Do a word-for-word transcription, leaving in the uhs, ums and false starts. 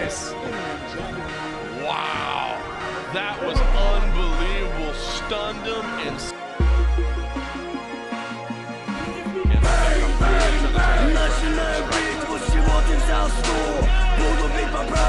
nice. Wow. That was unbelievable. Stunned him and... Начинаю бить, вот сегодня взял сто. Буду бить по правилам.